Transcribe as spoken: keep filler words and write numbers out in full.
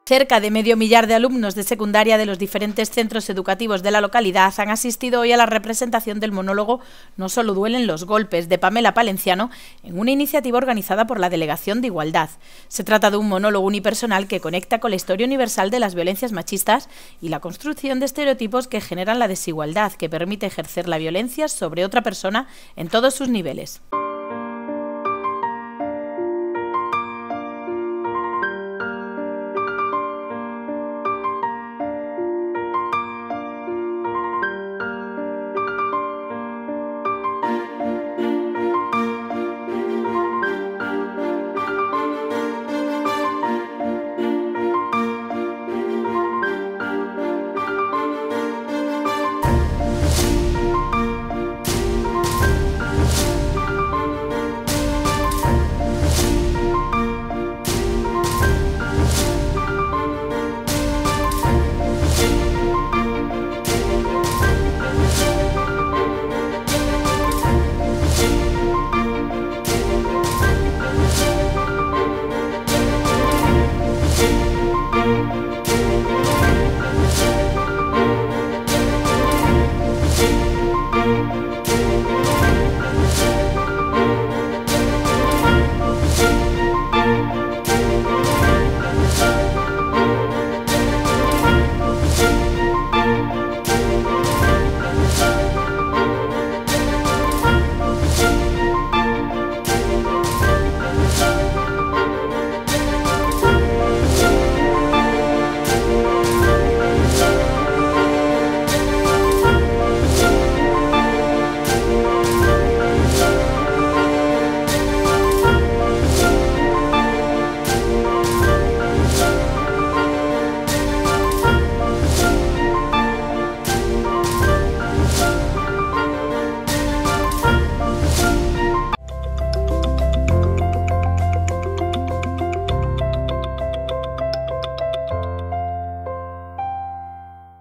Cerca de medio millar de alumnos de secundaria de los diferentes centros educativos de la localidad han asistido hoy a la representación del monólogo No solo duelen los golpes, de Pamela Palenciano, en una iniciativa organizada por la Delegación de Igualdad. Se trata de un monólogo unipersonal que conecta con la historia universal de las violencias machistas y la construcción de estereotipos que generan la desigualdad, que permite ejercer la violencia sobre otra persona en todos sus niveles.